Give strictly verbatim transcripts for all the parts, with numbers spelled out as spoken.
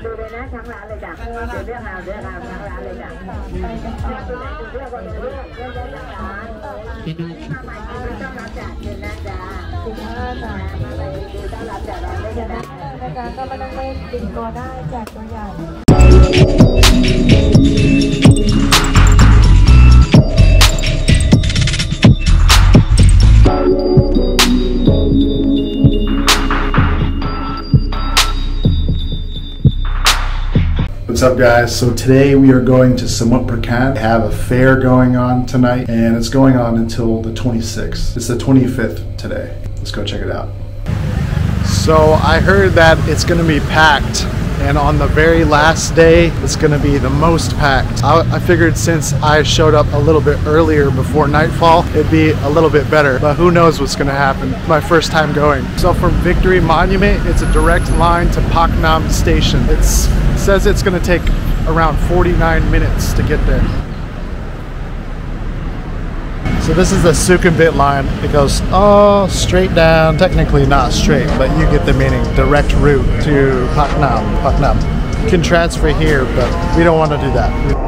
ดูเลยนะทั้งร้านเลยจ้ะเดี๋ยวเรื่องราวเรื่องราวทั้งร้านเลยจ้ะตัวไหนดูเรื่องก็ดูเรื่องเรื่องเรื่องทั้งร้านมาใหม่ดูต้อนรับจากเดือนหน้าจ้ะมาใหม่ดูต้อนรับจากร้านเลยจ้ะอาจารย์ก็ไม่ต้องเล่นติงโกได้จากตัวอย่าง What's up, guys? So today we are going to Samut Prakan. We have a fair going on tonight and it's going on until the twenty-sixth. It's the twenty-fifth today. Let's go check it out. So I heard that it's going to be packed, and on the very last day it's going to be the most packed. I, I figured since I showed up a little bit earlier before nightfall, it'd be a little bit better, but who knows what's going to happen. My first time going. So from Victory Monument, it's a direct line to Paknam Station. It's, it says it's going to take around forty-nine minutes to get there. So this is the Sukhumvit line. It goes all straight down. Technically not straight, but you get the meaning. Direct route to Paknam. Paknam. You can transfer here, but we don't want to do that.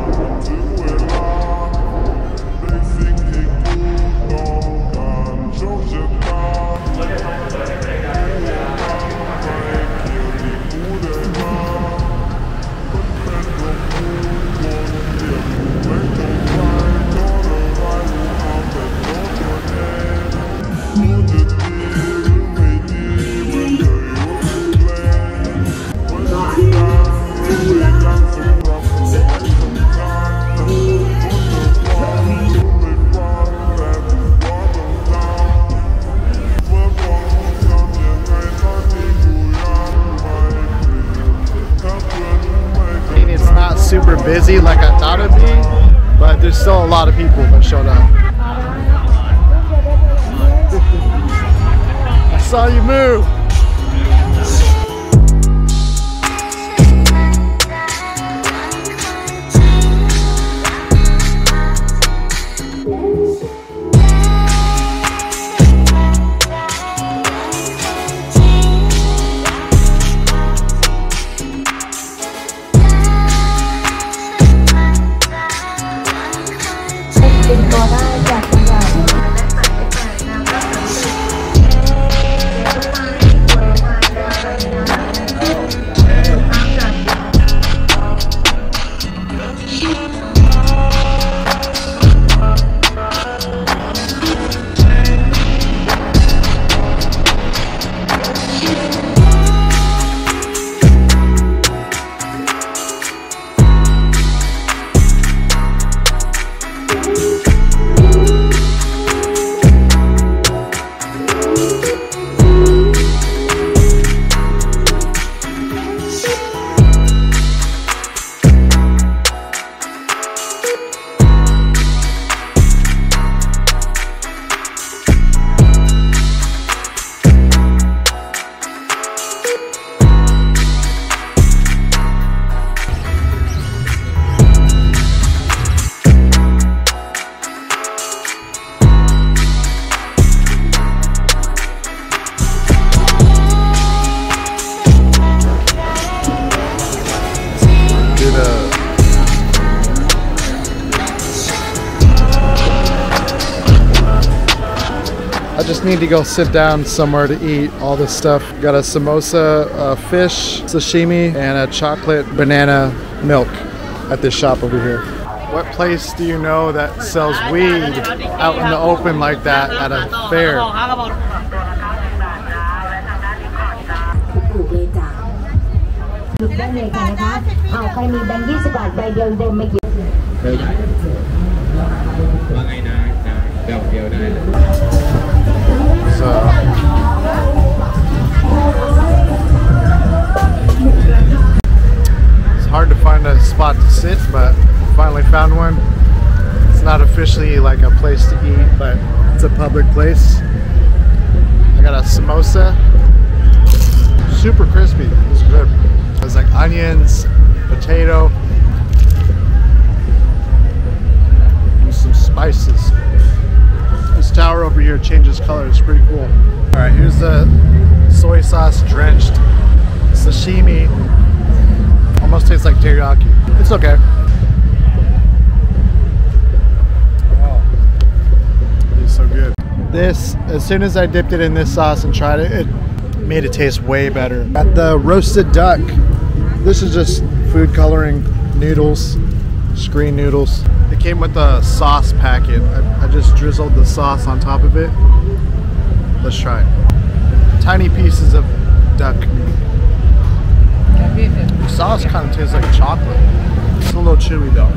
Super busy like I thought it'd be, but there's still a lot of people that showed up. I saw you move. I just need to go sit down somewhere to eat all this stuff. Got a samosa, a fish, sashimi, and a chocolate banana milk at this shop over here. What place do you know that sells weed out in the open like that at a fair? ได้เลยค่ะนะคะเอาใครมีแบงค์ยี่สิบบาทใบเดียวเดินมาหยิบว่าไงนะเดียวเดียวได้เลย So it's hard to find a spot to sit, but finally found one. It's not officially like a place to eat, but it's a public place. I got a samosa, super crispy. It's good. There's like onions, potato, and some spices. This tower over here changes color. It's pretty cool. All right, here's the soy sauce drenched sashimi like teriyaki. It's okay. Oh, it's so good. This, as soon as I dipped it in this sauce and tried it, it made it taste way better. Got the roasted duck. This is just food coloring noodles, screen noodles. It came with a sauce packet. I, I just drizzled the sauce on top of it. Let's try it. Tiny pieces of duck meat. The sauce kind of tastes like chocolate. It's a little chewy though.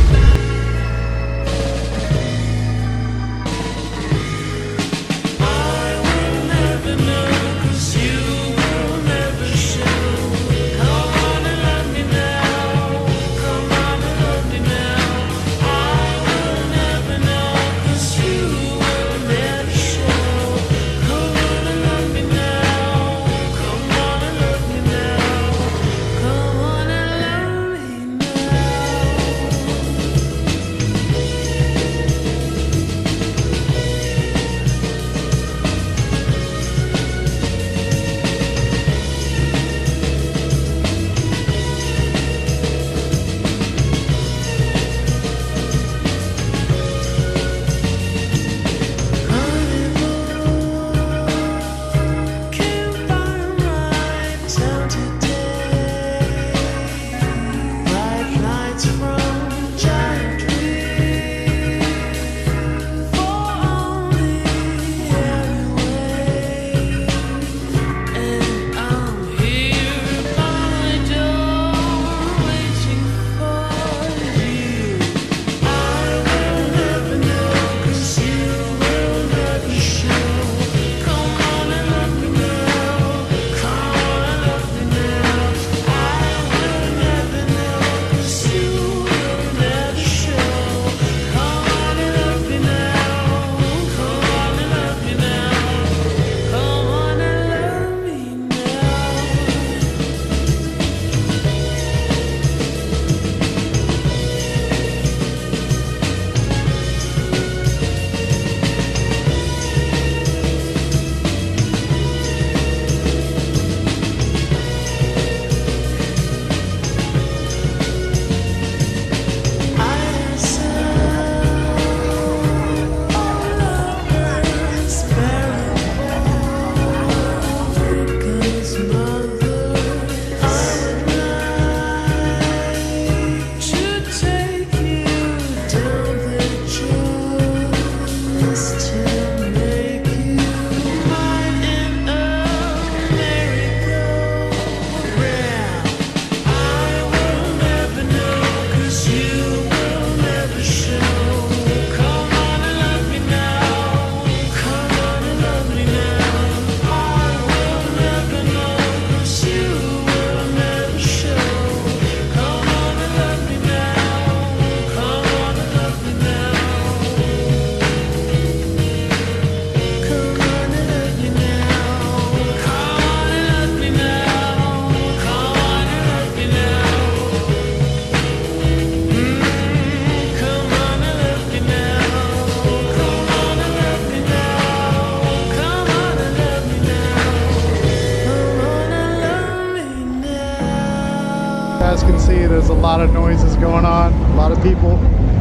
As you can see, there's a lot of noises going on, a lot of people,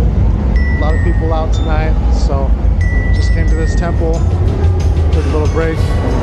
a lot of people out tonight. So just came to this temple, took a little break.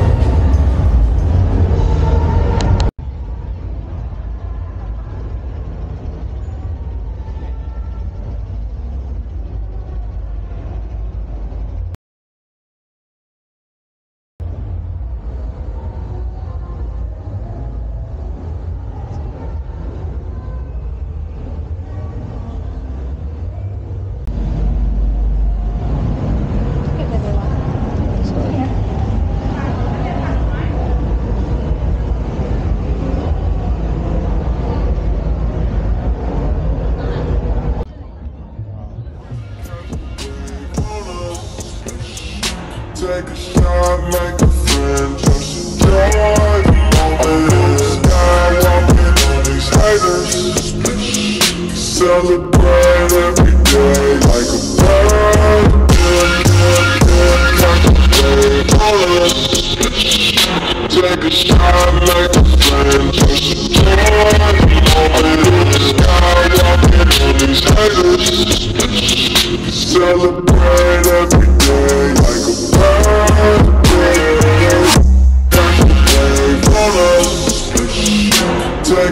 Take a shot, make a friend, just enjoy the moment. Skywalking on these haters, celebrate every day like a bird. Take a shot, make a friend, just enjoy the moment.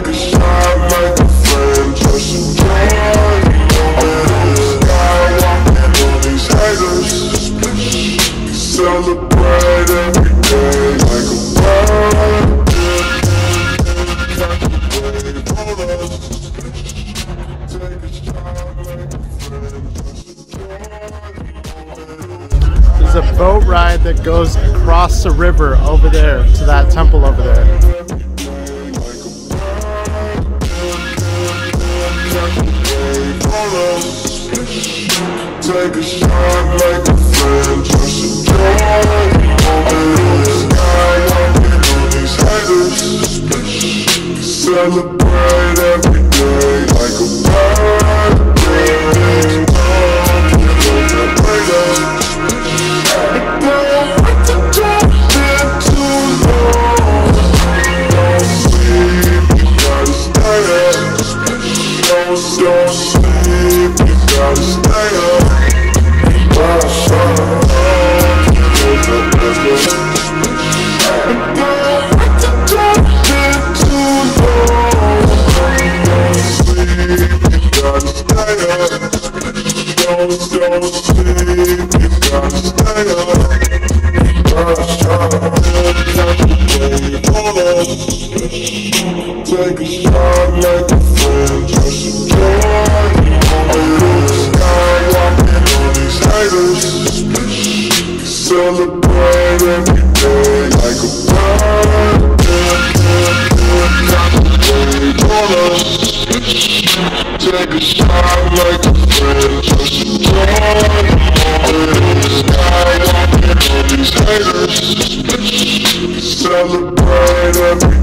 Take a shot like a friend, just enjoy the sky, walking on these haters. Celebrate every day like a birthday. Take a shot like a friend, just enjoy. There's a boat ride that goes across the river over there to that temple over there. Take a shot like a friend, just enjoy the sky, walking on these haters. Celebrate every day like a birthday. Don't sleep, you gotta stay up. Rush up, there's a business. Don't wait to jump in too long. Don't sleep, you gotta stay up. Don't, don't sleep, you gotta stay up. Rush up, hold up. Take a shot like a friend, just enjoy the sky, walking on these haters. Celebrate every day like a birthday. Take a shot like a friend, just enjoy the sky, walking on these haters. Celebrate every day.